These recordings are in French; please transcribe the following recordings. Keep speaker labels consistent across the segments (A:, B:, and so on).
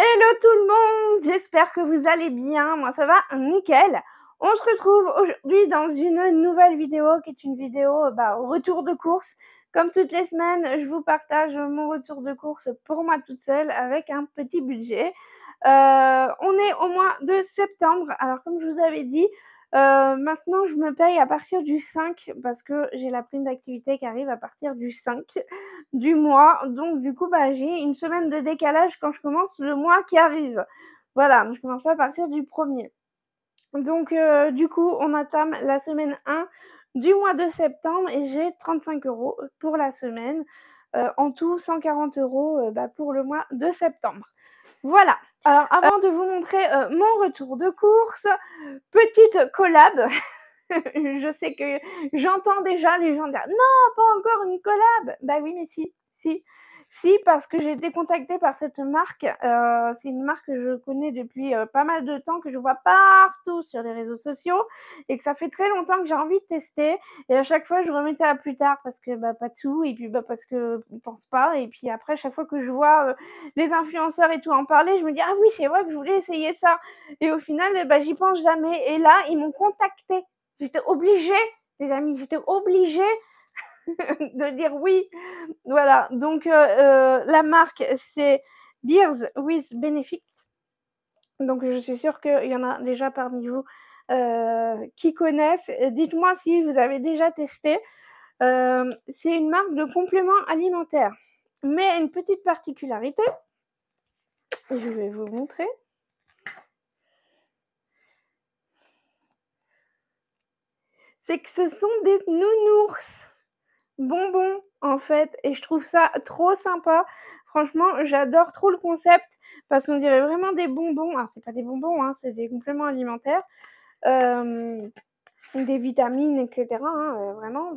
A: Hello tout le monde, j'espère que vous allez bien, moi ça va nickel. On se retrouve aujourd'hui dans une nouvelle vidéo qui est une vidéo retour de course. Comme toutes les semaines, je vous partage mon retour de course pour moi toute seule avec un petit budget. On est au mois de septembre, alors comme je vous avais dit, maintenant je me paye à partir du 5 parce que j'ai la prime d'activité qui arrive à partir du 5 du mois. Donc du coup, j'ai une semaine de décalage quand je commence le mois qui arrive. Voilà, je commence pas à partir du 1er. Donc du coup, on entame la semaine 1 du mois de septembre et j'ai 35 € pour la semaine. En tout, 140 € pour le mois de septembre. Voilà. Alors avant de vous montrer mon retour de course, petite collab. Je sais que j'entends déjà les gens dire non, pas encore une collab. Bah oui, mais si, parce que j'ai été contactée par cette marque. C'est une marque que je connais depuis pas mal de temps, que je vois partout sur les réseaux sociaux et que ça fait très longtemps que j'ai envie de tester. Et à chaque fois, je remettais à plus tard parce que pas de sous et puis parce que je pense pas. Et puis après, chaque fois que je vois les influenceurs et tout en parler, je me dis ah oui, c'est vrai que je voulais essayer ça. Et au final, j'y pense jamais. Et là, ils m'ont contactée. J'étais obligée, les amis, j'étais obligée de dire oui. Voilà, donc la marque, c'est Beers with Benefit. Donc je suis sûre qu'il y en a déjà parmi vous qui connaissent. Dites-moi si vous avez déjà testé. C'est une marque de compléments alimentaires, mais une petite particularité. Je vais vous montrer. C'est que ce sont des nounours bonbons en fait, et je trouve ça trop sympa. Franchement, j'adore trop le concept parce qu'on dirait vraiment des bonbons. Alors c'est pas des bonbons, hein, c'est des compléments alimentaires, des vitamines, etc. Vraiment.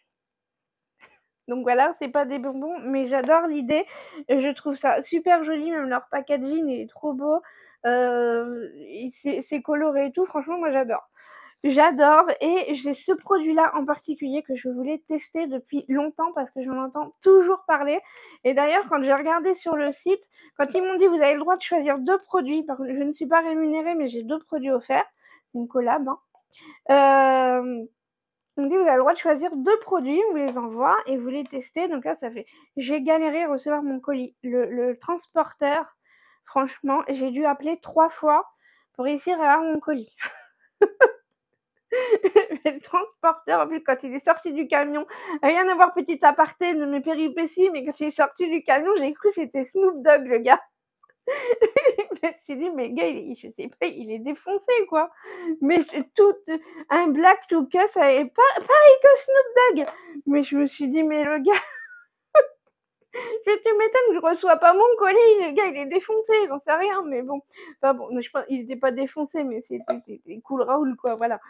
A: Donc voilà, c'est pas des bonbons, mais j'adore l'idée. Je trouve ça super joli, même leur packaging est trop beau. C'est coloré et tout. Franchement, moi j'adore. J'adore, et j'ai ce produit-là en particulier que je voulais tester depuis longtemps parce que j'en entends toujours parler. Et d'ailleurs, quand j'ai regardé sur le site, quand ils m'ont dit vous avez le droit de choisir 2 produits, par contre je ne suis pas rémunérée mais j'ai 2 produits offerts, c'est une collab, hein. Ils m'ont dit vous avez le droit de choisir 2 produits, on vous les envoie et vous les testez. Donc là, j'ai galéré à recevoir mon colis. Le transporteur, franchement, j'ai dû appeler 3 fois pour réussir à avoir mon colis. Le transporteur, en plus, quand il est sorti du camion, rien à voir, petit aparté de mes péripéties, mais quand il est sorti du camion, j'ai cru que c'était Snoop Dogg, le gars. Je me suis dit, mais le gars, je sais pas, il est défoncé, quoi. Mais un black tout casse, pareil que Snoop Dogg. Mais je me suis dit, mais le gars, tu m'étonnes que je reçois pas mon colis, le gars, il est défoncé, j'en sais rien, mais bon. Enfin bon, je pense, il était pas défoncé, mais c'était cool Raoul, quoi, voilà.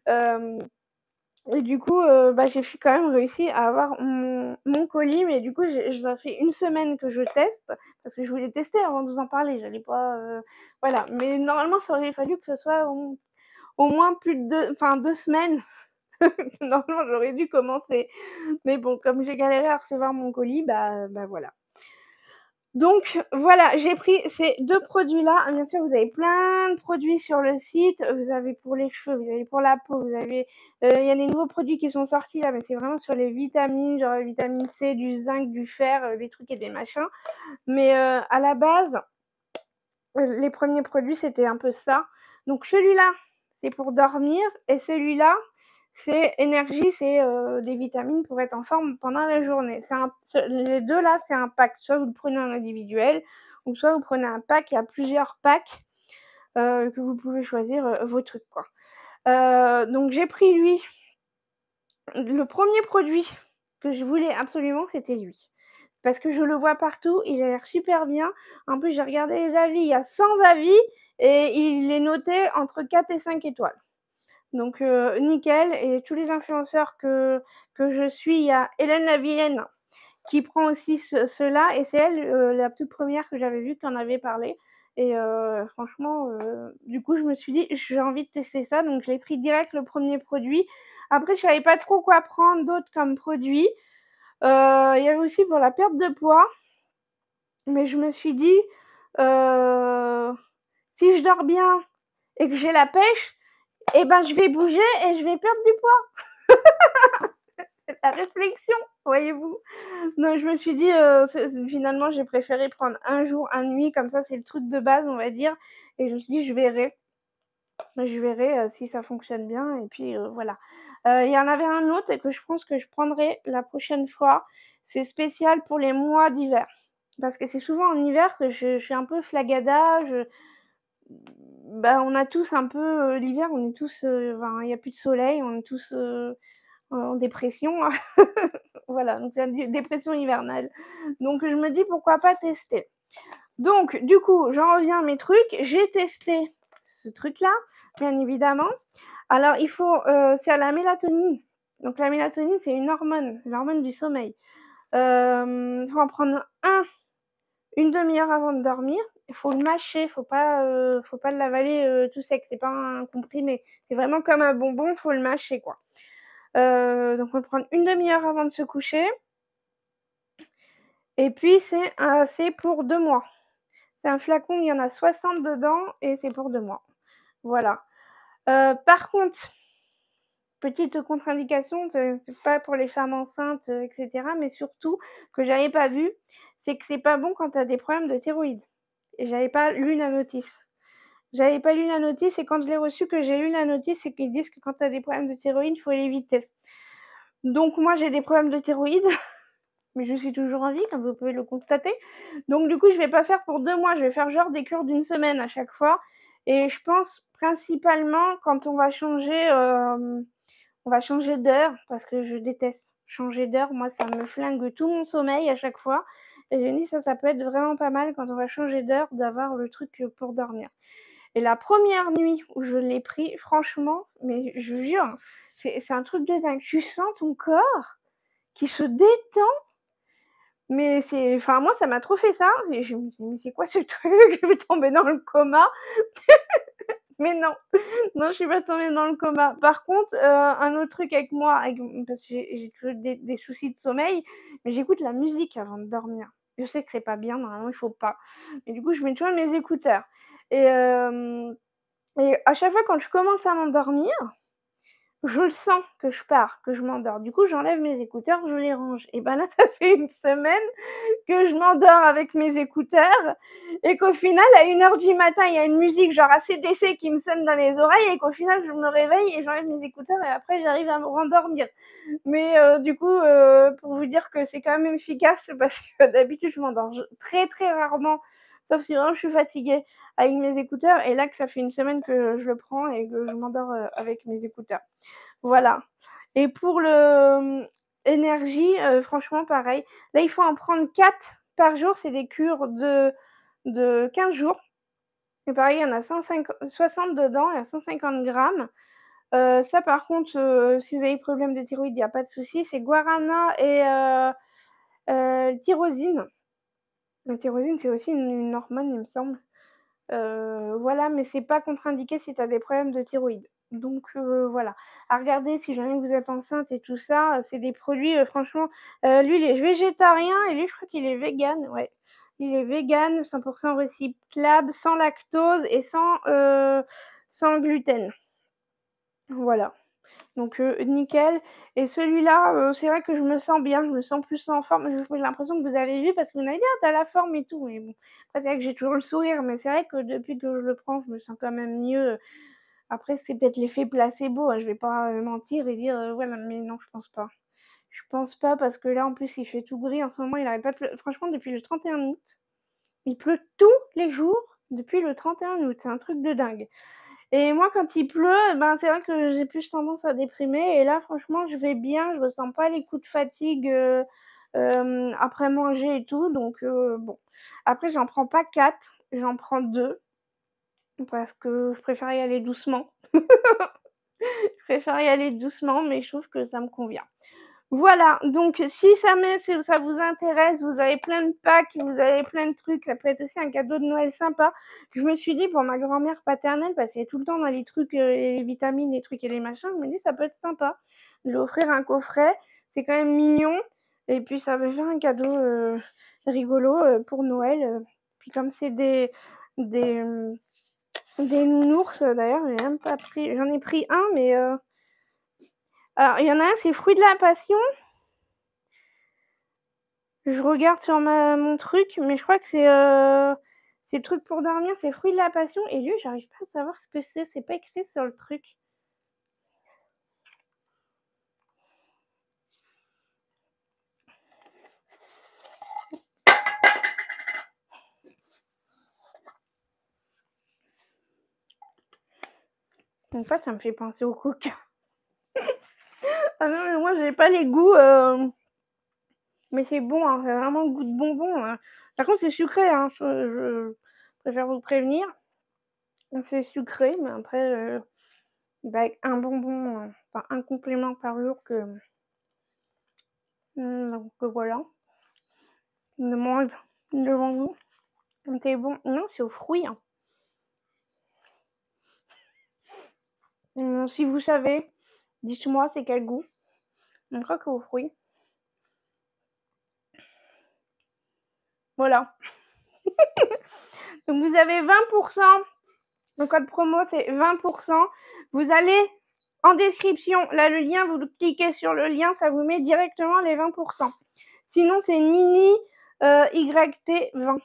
A: Et du coup, j'ai quand même réussi à avoir mon colis, mais du coup, ça fait une semaine que je teste, parce que je voulais tester avant de vous en parler. J'allais pas, voilà. Mais normalement, ça aurait fallu que ce soit au moins plus de 2 semaines. Normalement, j'aurais dû commencer. Mais bon, comme j'ai galéré à recevoir mon colis, voilà. Donc voilà, j'ai pris ces 2 produits-là. Bien sûr, vous avez plein de produits sur le site. Vous avez pour les cheveux, vous avez pour la peau, vous avez il y a des nouveaux produits qui sont sortis là, mais c'est vraiment sur les vitamines, genre la vitamine C, du zinc, du fer, des trucs et des machins. Mais à la base, les premiers produits, c'était un peu ça. Donc celui-là, c'est pour dormir, et celui-là, c'est énergie, c'est des vitamines pour être en forme pendant la journée. Les deux là, c'est un pack. Soit vous le prenez en individuel, ou soit vous prenez un pack. Il y a plusieurs packs que vous pouvez choisir vos trucs, quoi. Donc j'ai pris lui. Le premier produit que je voulais absolument, c'était lui. Parce que je le vois partout, il a l'air super bien. En plus, j'ai regardé les avis, il y a 100 avis et il est noté entre 4 et 5 étoiles. Donc nickel. Et tous les influenceurs que je suis, il y a Hélène Lavienne qui prend aussi cela, et c'est elle la toute première que j'avais vue qui en avait parlé. Et franchement, du coup, je me suis dit j'ai envie de tester ça, donc je l'ai pris direct, le premier produit. Après, je savais pas trop quoi prendre d'autre comme produit. Il y avait aussi pour la perte de poids, mais je me suis dit Si je dors bien et que j'ai la pêche, et ben je vais bouger et je vais perdre du poids. La réflexion, voyez-vous. Donc je me suis dit, finalement j'ai préféré prendre un jour, une nuit, comme ça c'est le truc de base on va dire. Et je me suis dit je verrai si ça fonctionne bien et puis voilà. Il y en avait un autre et que je pense que je prendrai la prochaine fois. C'est spécial pour les mois d'hiver. Parce que c'est souvent en hiver que je suis un peu flagada, on a tous un peu, l'hiver on est tous, enfin il y a plus de soleil, on est tous, en dépression. Voilà, donc la dépression hivernale. Donc je me dis pourquoi pas tester. Donc du coup, j'en reviens à mes trucs. J'ai testé ce truc-là, bien évidemment. Alors il faut, c'est à la mélatonine. Donc la mélatonine, c'est une hormone, c'est l'hormone du sommeil. Il faut en prendre une demi-heure avant de dormir. Il faut le mâcher, faut pas l'avaler tout sec. C'est pas un comprimé. C'est vraiment comme un bonbon, faut le mâcher quoi. Donc on va le prendre une demi-heure avant de se coucher. Et puis c'est pour 2 mois. C'est un flacon, il y en a 60 dedans et c'est pour 2 mois. Voilà. Par contre, petite contre-indication, c'est pas pour les femmes enceintes, etc. Mais surtout, que j'avais pas vu, c'est que c'est pas bon quand tu as des problèmes de thyroïde. Et j'avais pas lu la notice. J'avais pas lu la notice et quand je l'ai reçu, que j'ai lu la notice, c'est qu'ils disent que quand tu as des problèmes de thyroïde, il faut l'éviter. Donc moi, j'ai des problèmes de thyroïde. Mais je suis toujours en vie, comme vous pouvez le constater. Donc du coup, je vais pas faire pour 2 mois, je vais faire genre des cures d'1 semaine à chaque fois. Et je pense principalement quand on va changer d'heure, parce que je déteste changer d'heure. Moi, ça me flingue tout mon sommeil à chaque fois. Et je me dis ça peut être vraiment pas mal quand on va changer d'heure d'avoir le truc pour dormir. Et la première nuit où je l'ai pris, franchement, mais je vous jure, c'est un truc de dingue. Tu sens ton corps qui se détend. Mais enfin moi ça m'a trop fait ça et je me dis: «Mais c'est quoi ce truc? Je vais tomber dans le coma». Mais non, non je suis pas tombée dans le coma. Par contre, un autre truc avec moi, parce que j'ai toujours des soucis de sommeil, mais j'écoute la musique avant de dormir. Je sais que c'est pas bien, normalement il faut pas. Mais du coup je mets toujours mes écouteurs et à chaque fois quand je commence à m'endormir, je le sens que je pars, que je m'endors. Du coup j'enlève mes écouteurs, je les range. Et ben là ça fait 1 semaine que je m'endors avec mes écouteurs et qu'au final, à 1h du matin, il y a une musique genre AC/DC qui me sonne dans les oreilles et qu'au final, je me réveille et j'enlève mes écouteurs et après, j'arrive à me rendormir. Mais du coup, pour vous dire que c'est quand même efficace parce que d'habitude, je m'endors très, très rarement, sauf si vraiment je suis fatiguée avec mes écouteurs. Et là, que ça fait 1 semaine que je le prends et que je m'endors avec mes écouteurs. Voilà. Et pour énergie, franchement pareil. Là, il faut en prendre 4 par jour, c'est des cures de 15 jours. Et pareil, il y en a 60 dedans, il y a 150 grammes. Ça par contre, si vous avez des problèmes de thyroïde, il y a pas de souci, c'est guarana et tyrosine. La tyrosine, c'est aussi une hormone, il me semble. Voilà, mais c'est pas contre-indiqué si tu as des problèmes de thyroïde. Donc voilà, à regarder si jamais vous êtes enceinte et tout ça, c'est des produits franchement, lui il est végétarien et lui je crois qu'il est vegan, ouais. Il est vegan, 100 recyclable, sans lactose et sans gluten. Voilà. Donc nickel. Et celui-là, c'est vrai que je me sens bien, je me sens plus en forme. J'ai l'impression que vous avez vu parce que vous m'avez dit: «Ah, tu as la forme et tout». Mais bon, après c'est vrai que j'ai toujours le sourire, mais c'est vrai que depuis que je le prends, je me sens quand même mieux. Après c'est peut-être l'effet placebo, hein, je vais pas, mentir et dire, voilà, mais non, je pense pas. Je pense pas parce que là, en plus, il fait tout gris en ce moment, il arrête pas de franchement depuis le 31 août, il pleut tous les jours depuis le 31 août, c'est un truc de dingue. Et moi, quand il pleut, c'est vrai que j'ai plus tendance à déprimer et là, franchement, je vais bien, je ressens pas les coups de fatigue, après manger et tout donc bon. Après, j'en prends pas 4, j'en prends 2 parce que je préfère y aller doucement. Je préfère y aller doucement, mais je trouve que ça me convient. Voilà, donc si ça vous intéresse, vous avez plein de packs, vous avez plein de trucs, ça peut être aussi un cadeau de Noël sympa. Je me suis dit pour ma grand-mère paternelle, parce qu'elle est tout le temps dans les trucs, les vitamines, les trucs et les machins, je me dis ça peut être sympa de lui offrir un coffret, c'est quand même mignon et puis ça va faire un cadeau rigolo pour Noël. Comme c'est des nounours, d'ailleurs, j'ai même pas pris. J'en ai pris un, mais alors il y en a un, c'est fruit de la passion. Je regarde sur mon truc, mais je crois que c'est le truc pour dormir, c'est fruit de la passion. Et lui, j'arrive pas à savoir ce que c'est. C'est pas écrit sur le truc. En fait, ça me fait penser au coca. Ah non, mais moi, j'ai pas les goûts. Mais c'est bon, hein, c'est vraiment le goût de bonbon. Hein. Par contre, c'est sucré, hein, je préfère vous prévenir. C'est sucré, mais après, avec un bonbon, enfin un complément par jour donc voilà. On mange devant nous. C'est bon. Non, c'est aux fruits. Hein. Si vous savez, dites-moi c'est quel goût. On croit qu'aux fruits. Voilà. Donc vous avez 20%. Le code promo c'est 20%. Vous allez en description, là le lien, vous cliquez sur le lien, ça vous met directement les 20%. Sinon c'est mini YT20.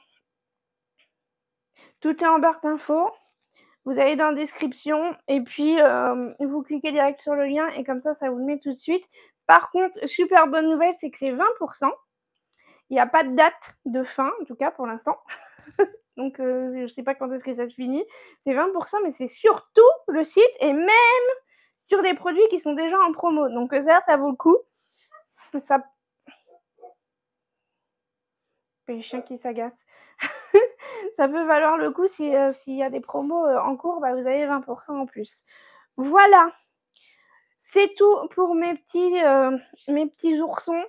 A: Tout est en barre d'infos. Vous allez dans la description et puis vous cliquez direct sur le lien et comme ça vous le met tout de suite. Par contre, super bonne nouvelle, c'est que c'est 20%. Il n'y a pas de date de fin, en tout cas pour l'instant. Donc je ne sais pas quand est-ce que ça se finit. C'est 20%, mais c'est surtout le site et même sur des produits qui sont déjà en promo. Donc ça vaut le coup. Ça... Les chiens qui s'agacent. Ça peut valoir le coup s'il y a des promos en cours, vous avez 20% en plus. Voilà. C'est tout pour mes petits oursons.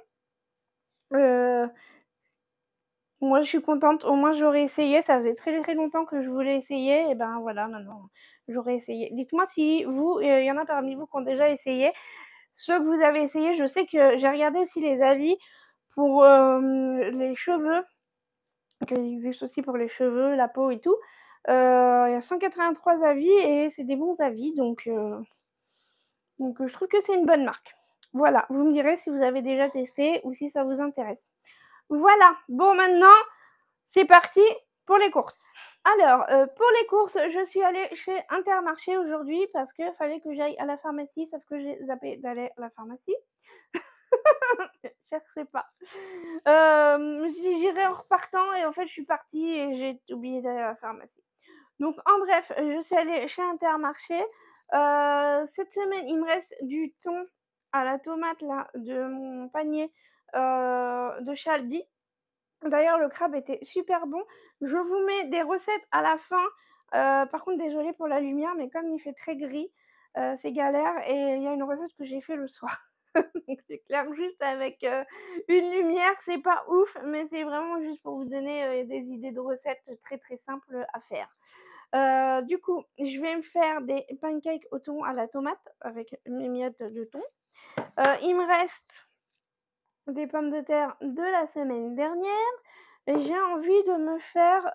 A: Moi, je suis contente. Au moins, j'aurais essayé. Ça faisait très, très longtemps que je voulais essayer. Et ben voilà, maintenant, j'aurais essayé. Dites-moi si vous, il y en a parmi vous qui ont déjà essayé. Ceux que vous avez essayé, je sais que j'ai regardé aussi les avis pour les cheveux. Qu'il existe aussi pour les cheveux, la peau et tout. Il y a 183 avis et c'est des bons avis. Donc je trouve que c'est une bonne marque. Voilà, vous me direz si vous avez déjà testé ou si ça vous intéresse. Voilà, bon maintenant, c'est parti pour les courses. Alors, pour les courses, je suis allée chez Intermarché aujourd'hui parce qu'il fallait que j'aille à la pharmacie, sauf que j'ai zappé d'aller à la pharmacie. Cherchez pas. J'irai en repartant et en fait, je suis partie et j'ai oublié d'aller à la pharmacie. Donc, en bref, je suis allée chez Intermarché. Cette semaine, il me reste du thon à la tomate là de mon panier de chez Aldi. D'ailleurs, le crabe était super bon. Je vous mets des recettes à la fin. Par contre, désolée pour la lumière, mais comme il fait très gris, c'est galère. Et il y a une recette que j'ai fait le soir. Donc c'est clair, juste avec une lumière, c'est pas ouf, mais c'est vraiment juste pour vous donner des idées de recettes très très simples à faire. Du coup, je vais me faire des pancakes au thon à la tomate avec mes miettes de thon. Il me reste des pommes de terre de la semaine dernière. Et j'ai envie de me faire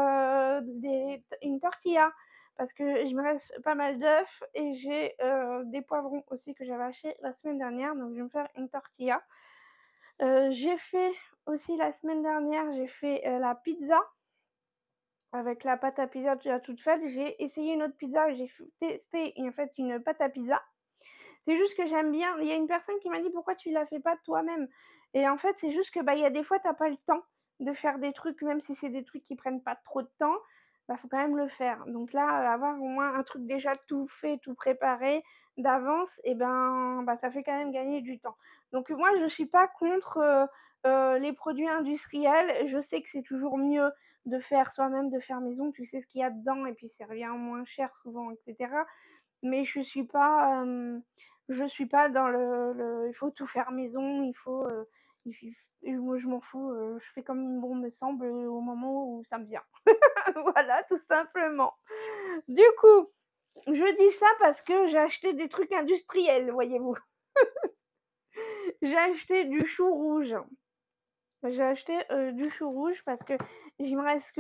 A: une tortilla parce que je me reste pas mal d'œufs et j'ai des poivrons aussi que j'avais acheté la semaine dernière. Donc je vais me faire une tortilla. J'ai fait aussi la semaine dernière, j'ai fait la pizza avec la pâte à pizza déjà toute faite. J'ai essayé une autre pizza, j'ai testé en fait une pâte à pizza. C'est juste que j'aime bien. Il y a une personne qui m'a dit pourquoi tu la fais pas toi-même. Et en fait, c'est juste que il y a des fois t'as pas le temps de faire des trucs, même si c'est des trucs qui prennent pas trop de temps, faut quand même le faire. Donc là, avoir au moins un truc déjà tout fait, tout préparé d'avance, et ça fait quand même gagner du temps. Donc moi, je suis pas contre les produits industriels. Je sais que c'est toujours mieux de faire soi-même, de faire maison. Tu sais ce qu'il y a dedans et puis ça revient moins cher souvent, etc. Mais je suis pas dans le il faut tout faire maison, moi je m'en fous, je fais comme bon me semble au moment où ça me vient. Voilà, tout simplement. Du coup, je dis ça parce que j'ai acheté des trucs industriels, voyez-vous. J'ai acheté du chou rouge. J'ai acheté du chou rouge parce que il me reste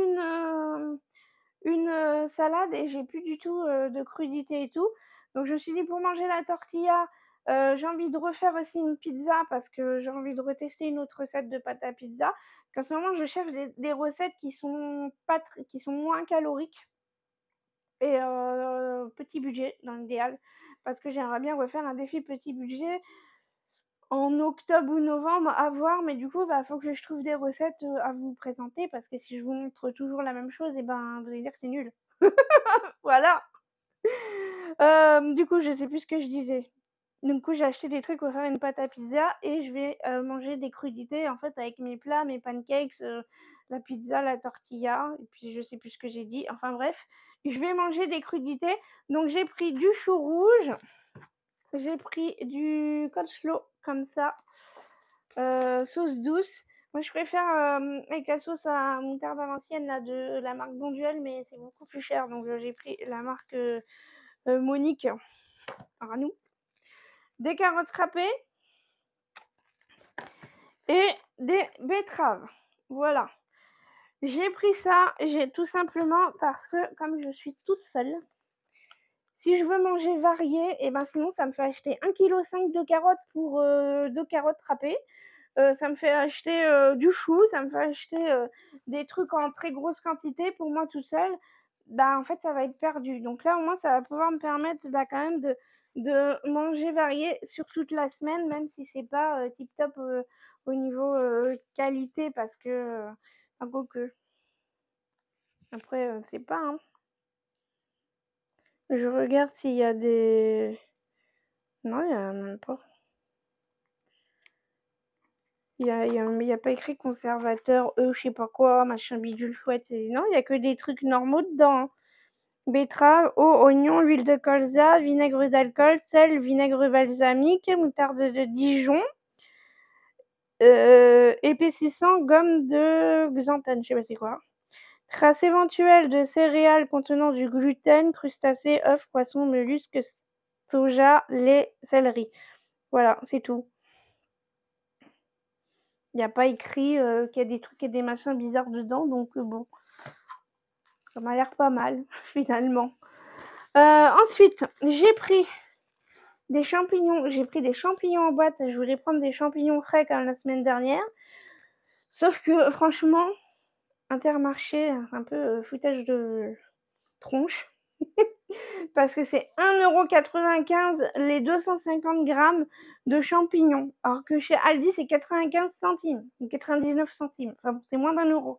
A: une salade et j'ai plus du tout de crudité et tout. Donc je me suis dit pour manger la tortilla, j'ai envie de refaire aussi une pizza parce que j'ai envie de retester une autre recette de pâte à pizza. Qu'en ce moment, je cherche des recettes qui sont pas qui sont moins caloriques et petit budget dans l'idéal parce que j'aimerais bien refaire un défi petit budget en octobre ou novembre à voir, mais du coup, bah, faut que je trouve des recettes, à vous présenter parce que si je vous montre toujours la même chose et ben, vous allez dire que c'est nul. Voilà. Du coup, je sais plus ce que je disais. Du coup, j'ai acheté des trucs pour faire une pâte à pizza et je vais, manger des crudités, en fait, avec mes plats, mes pancakes, la pizza, la tortilla et puis je sais plus ce que j'ai dit. Enfin bref, je vais manger des crudités. Donc j'ai pris du chou rouge, j'ai pris du coleslaw comme ça, sauce douce. Moi, je préfère, avec la sauce à moutarde à l'ancienne là de la marque Bonduelle, mais c'est beaucoup plus cher donc j'ai pris la marque, Monique Arnoux. Des carottes râpées et des betteraves. Voilà. J'ai pris ça, j'ai tout simplement parce que comme je suis toute seule, si je veux manger varié, et ben sinon ça me fait acheter 1,5 kg de carottes pour 2 carottes râpées. Ça me fait acheter du chou, ça me fait acheter des trucs en très grosse quantité pour moi toute seule. Bah en fait ça va être perdu. Donc là au moins ça va pouvoir me permettre bah, quand même de manger varié sur toute la semaine, même si c'est pas tip top au niveau qualité parce que enfin, quoique. Après c'est pas hein. Je regarde s'il y a des. Non, il y a même pas. Il y a pas écrit conservateur, je sais pas quoi, machin bidule chouette. Non, il y a que des trucs normaux dedans. Hein. Betterave, eau, oignon, huile de colza, vinaigre d'alcool, sel, vinaigre balsamique, moutarde de Dijon, épaississant, gomme de xanthane, je sais pas c'est quoi. Trace éventuelle de céréales contenant du gluten, crustacés, œufs, poissons, mollusques, soja, lait, céleri. Voilà, c'est tout. Il n'y a pas écrit qu'il y a des trucs et des machins bizarres dedans, donc bon, ça m'a l'air pas mal finalement. Ensuite, j'ai pris des champignons. J'ai pris des champignons en boîte. Je voulais prendre des champignons frais comme la semaine dernière. Sauf que franchement, Intermarché, c'est un peu foutage de tronche. Parce que c'est 1,95 € les 250 grammes de champignons. Alors que chez Aldi, c'est 95 centimes ou 99 centimes. Enfin, c'est moins d'1 €.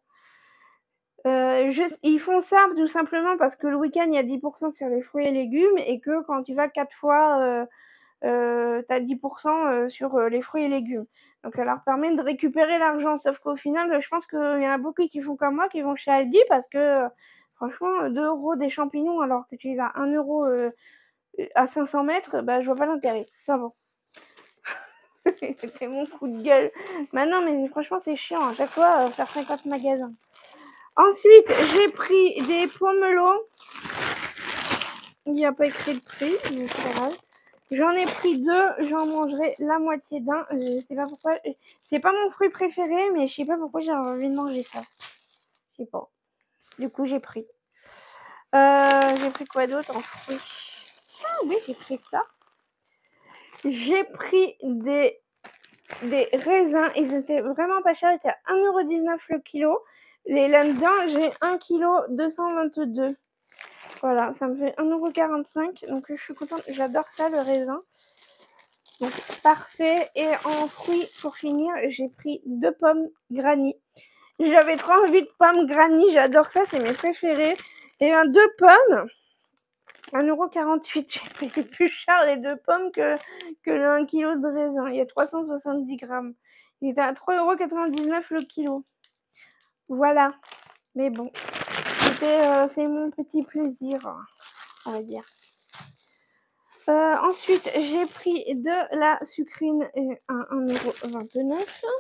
A: Ils font ça tout simplement parce que le week-end, il y a 10% sur les fruits et légumes et que quand tu vas 4 fois, tu as 10% sur les fruits et légumes. Donc ça leur permet de récupérer l'argent. Sauf qu'au final, je pense qu'il y en a beaucoup qui font comme moi, qui vont chez Aldi parce que franchement, 2 € des champignons alors que tu les as 1 € à 500 mètres, bah, je vois pas l'intérêt. Enfin bon. C'est mon coup de gueule. Bah non, mais franchement, c'est chiant à chaque fois faire 50 magasins. Ensuite, j'ai pris des pomelos. Il n'y a pas écrit le prix, mais c'est pas grave. J'en ai pris 2, j'en mangerai la moitié d'un. Je sais pas pourquoi. C'est pas mon fruit préféré, mais je sais pas pourquoi j'ai envie de manger ça. Je sais pas. Du coup, j'ai pris. J'ai pris quoi d'autre en fruits? Ah oui, j'ai pris ça. J'ai pris des raisins. Ils étaient vraiment pas chers. Ils étaient à 1,19 € le kilo. Là-dedans, j'ai 1,222 kg. Voilà, ça me fait 1,45 €. Donc je suis contente. J'adore ça, le raisin. Donc parfait. Et en fruits, pour finir, j'ai pris 2 pommes granny. J'avais trop envie de pommes granny. J'adore ça, c'est mes préférés. Et 2 pommes, 1,48 €. J'ai payé plus cher les 2 pommes que le 1 kg de raisin. Il y a 370 grammes. Il était à 3,99 € le kilo. Voilà. Mais bon, c'est mon petit plaisir, on va dire. Ensuite, j'ai pris de la sucrine à 1,29 €.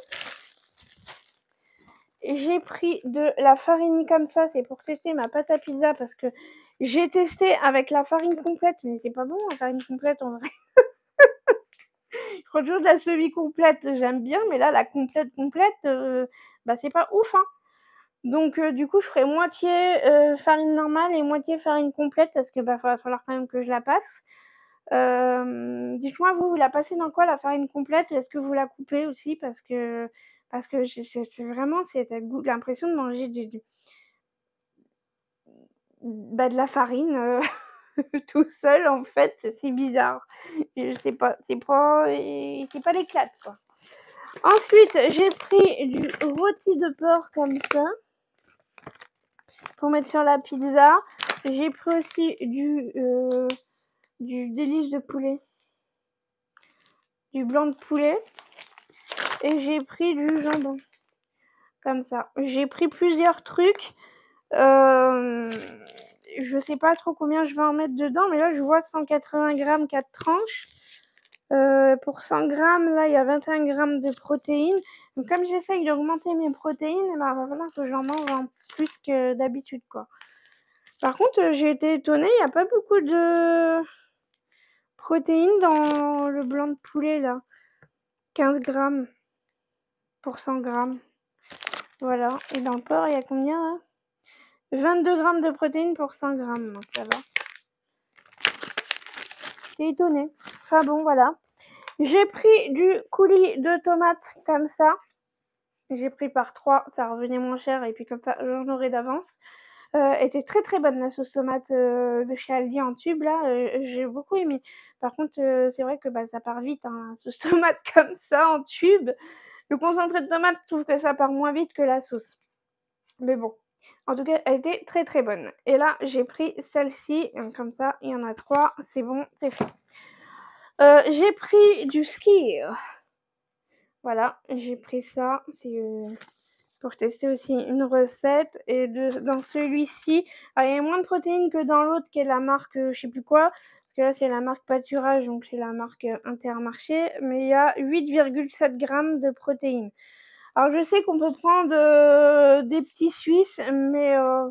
A: J'ai pris de la farine comme ça, c'est pour tester ma pâte à pizza parce que j'ai testé avec la farine complète, mais c'est pas bon la farine complète en vrai. Je prends toujours de la semi-complète, j'aime bien, mais là, la complète, c'est pas ouf, hein. Donc du coup, je ferai moitié, farine normale et moitié farine complète parce que, va falloir quand même que je la passe. Dites-moi, vous la passez dans quoi la farine complète? Est-ce que vous la coupez aussi? Parce que c'est vraiment ça goûte l'impression de manger de la farine, tout seul en fait, c'est bizarre. Je sais pas, c'est pas l'éclate, quoi. Ensuite, j'ai pris du rôti de porc comme ça pour mettre sur la pizza. J'ai pris aussi du délice de poulet, du blanc de poulet, et j'ai pris du jambon comme ça. J'ai pris plusieurs trucs. Je sais pas trop combien je vais en mettre dedans, mais là je vois 180 grammes 4 tranches. Pour 100 grammes, là il y a 21 grammes de protéines. Donc comme j'essaye d'augmenter mes protéines, il va falloir que j'en mange en plus que d'habitude, quoi. Par contre, j'ai été étonnée, il n'y a pas beaucoup de protéines dans le blanc de poulet là. 15 grammes pour 100 grammes. Voilà. Et dans le porc, il y a combien là? 22 grammes de protéines pour 100 grammes. Donc ça va. J'étais étonnée. Enfin bon, voilà. J'ai pris du coulis de tomates comme ça. J'ai pris par 3, ça revenait moins cher et puis comme ça, j'en aurai d'avance. Était très très bonne la sauce tomate de chez Aldi en tube là, j'ai beaucoup aimé. Par contre, c'est vrai que ça part vite, hein, la sauce tomate comme ça en tube. Le concentré de tomate, je trouve que ça part moins vite que la sauce. Mais bon, en tout cas, elle était très très bonne. Et là, j'ai pris celle-ci, comme ça, il y en a 3, c'est bon, c'est fait. J'ai pris du skyr. Voilà, j'ai pris ça, c'est pour tester aussi une recette. Et dans celui-ci, il y a moins de protéines que dans l'autre qui est la marque je sais plus quoi. Parce que là, c'est la marque Pâturage, donc c'est la marque Intermarché. Mais il y a 8,7 grammes de protéines. Alors, je sais qu'on peut prendre des petits Suisses, mais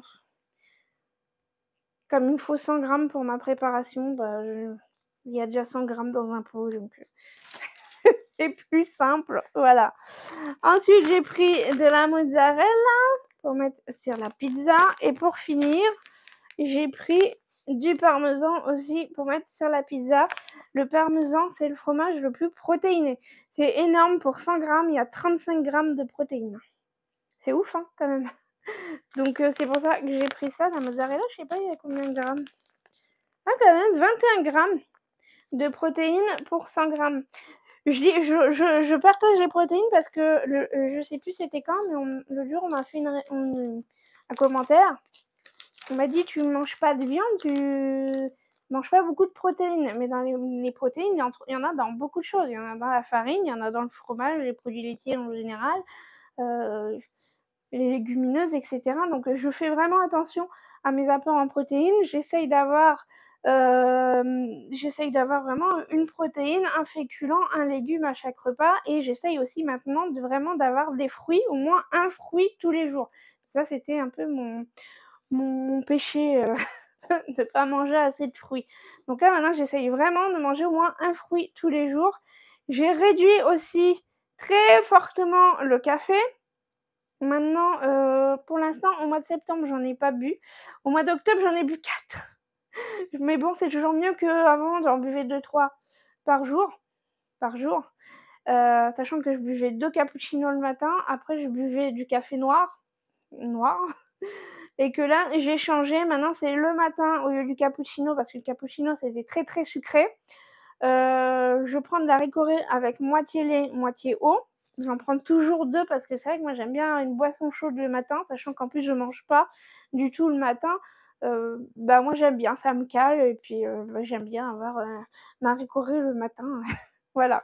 A: comme il me faut 100 grammes pour ma préparation, il y a déjà 100 grammes dans un pot, donc c'est plus simple, voilà. Ensuite, j'ai pris de la mozzarella pour mettre sur la pizza. Et pour finir, j'ai pris du parmesan aussi pour mettre sur la pizza. Le parmesan, c'est le fromage le plus protéiné. C'est énorme, pour 100 grammes, il y a 35 grammes de protéines. C'est ouf, hein, quand même. Donc, c'est pour ça que j'ai pris ça. La mozzarella, je sais pas, il y a combien de grammes? Ah, quand même, 21 grammes de protéines pour 100 grammes. Je partage les protéines parce que je sais plus c'était quand, mais l'autre jour on m'a fait un commentaire. On m'a dit tu manges pas de viande, tu manges pas beaucoup de protéines. Mais dans les protéines, il y en a dans beaucoup de choses. Il y en a dans la farine, il y en a dans le fromage, les produits laitiers en général, les légumineuses, etc. Donc je fais vraiment attention à mes apports en protéines. J'essaye d'avoir vraiment une protéine, un féculent, un légume à chaque repas, et j'essaye aussi maintenant vraiment d'avoir des fruits, au moins un fruit tous les jours. Ça, c'était un peu mon péché, de pas manger assez de fruits. Donc là, maintenant, j'essaye vraiment de manger au moins un fruit tous les jours. J'ai réduit aussi très fortement le café. Maintenant, pour l'instant, au mois de septembre, j'en ai pas bu. Au mois d'octobre, j'en ai bu 4. Mais bon, c'est toujours mieux qu'avant, j'en buvais 2-3 par jour. Sachant que je buvais 2 cappuccinos le matin, après je buvais du café noir, et que là, j'ai changé. Maintenant, c'est le matin au lieu du cappuccino, parce que le cappuccino, c'était très très sucré. Je prends de la Ricoré avec moitié lait, moitié eau. J'en prends toujours 2 parce que c'est vrai que moi j'aime bien une boisson chaude le matin, sachant qu'en plus je mange pas du tout le matin. Moi j'aime bien, ça me cale, et puis j'aime bien avoir ma Ricoré le matin. Voilà.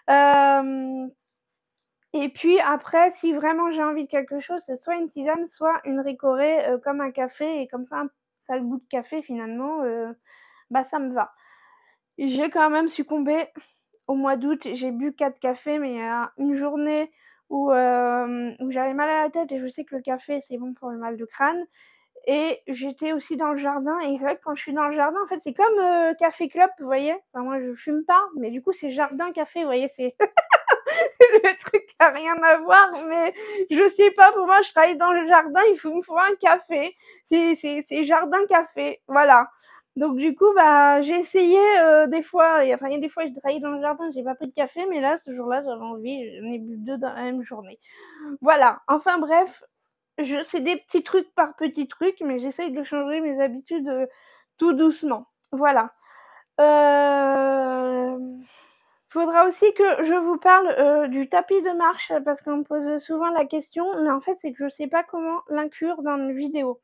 A: Et puis après, si vraiment j'ai envie de quelque chose, c'est soit une tisane, soit une Ricoré comme un café, et comme ça a le goût de café finalement, ça me va. J'ai quand même succombé au mois d'août. J'ai bu 4 cafés, mais il y a une journée où j'avais mal à la tête, et je sais que le café c'est bon pour le mal de crâne, et j'étais aussi dans le jardin et c'est vrai que quand je suis dans le jardin, en fait, c'est comme, café club, vous voyez? Enfin moi je fume pas, mais du coup c'est jardin café, vous voyez? C'est le truc a rien à voir, mais je sais pas, pour moi je travaille dans le jardin, il me faut un café. C'est jardin café, voilà. Donc du coup, bah, j'ai essayé, des fois et enfin, il y a des fois j'ai travaillé dans le jardin, j'ai pas pris de café, mais là, ce jour-là, j'avais envie, j'en ai bu 2 dans la même journée. Voilà, enfin bref, c'est des petits trucs par petits trucs, mais j'essaye de changer mes habitudes, tout doucement. Voilà. Faudra aussi que je vous parle, du tapis de marche, parce qu'on me pose souvent la question, mais en fait, c'est que je sais pas comment l'inclure dans une vidéo.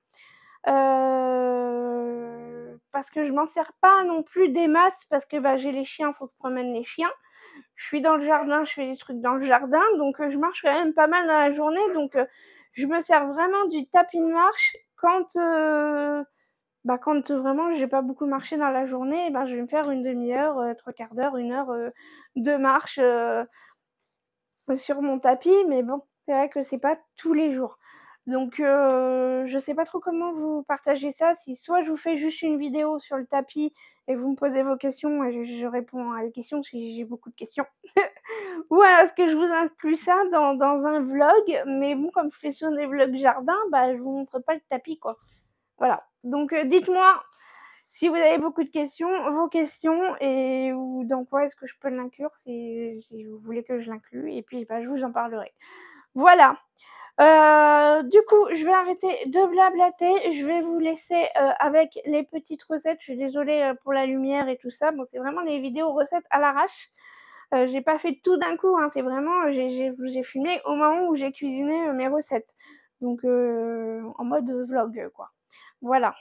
A: Parce que je m'en sers pas non plus des masses parce que, bah, j'ai les chiens, faut que je promène les chiens. Je suis dans le jardin, je fais des trucs dans le jardin, donc je marche quand même pas mal dans la journée, donc je me sers vraiment du tapis de marche quand, bah, quand vraiment j'ai pas beaucoup marché dans la journée, ben, je vais me faire une demi-heure, 3/4 d'heure, 1 heure, de marche, sur mon tapis, mais bon, c'est vrai que c'est pas tous les jours. Donc je sais pas trop comment vous partagez ça, si soit je vous fais juste une vidéo sur le tapis et vous me posez vos questions et je réponds à les questions si j'ai beaucoup de questions. Ou alors est-ce que je vous inclus ça dans un vlog, mais bon, comme je fais sur des vlogs jardin, bah, je vous montre pas le tapis, quoi. Voilà, donc dites-moi si vous avez beaucoup de questions, vos questions et ou dans quoi est-ce que je peux l'inclure si vous voulez que je l'inclue et puis, bah, je vous en parlerai. Voilà, du coup, je vais arrêter de blablater, je vais vous laisser, avec les petites recettes. Je suis désolée, pour la lumière et tout ça. Bon, c'est vraiment les vidéos recettes à l'arrache. J'ai pas fait tout d'un coup, hein, c'est vraiment, j'ai filmé au moment où j'ai cuisiné, mes recettes. Donc en mode, vlog, quoi. Voilà.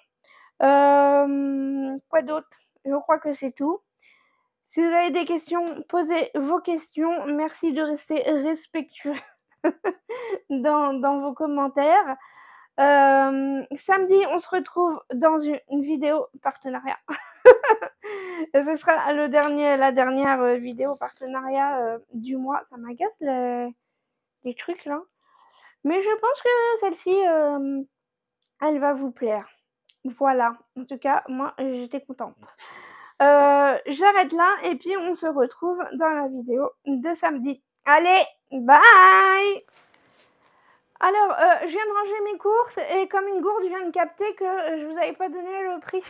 A: Quoi d'autre? Je crois que c'est tout. Si vous avez des questions, posez vos questions. Merci de rester respectueux dans vos commentaires. Samedi, on se retrouve dans une vidéo partenariat. Ce sera la dernière vidéo partenariat du mois. Ça m'agace les trucs là. Mais je pense que celle-ci, elle va vous plaire. Voilà, en tout cas, moi j'étais contente. J'arrête là et puis on se retrouve dans la vidéo de samedi. Allez, bye! Alors, je viens de ranger mes courses et comme une gourde, je viens de capter que je vous avais pas donné le prix.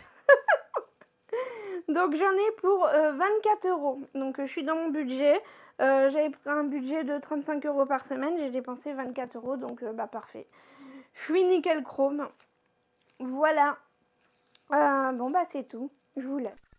A: Donc j'en ai pour 24 €. Donc je suis dans mon budget. J'avais pris un budget de 35 € par semaine, j'ai dépensé 24 €, donc bah parfait. Je suis nickel chrome. Voilà. Bon bah c'est tout. Je vous laisse.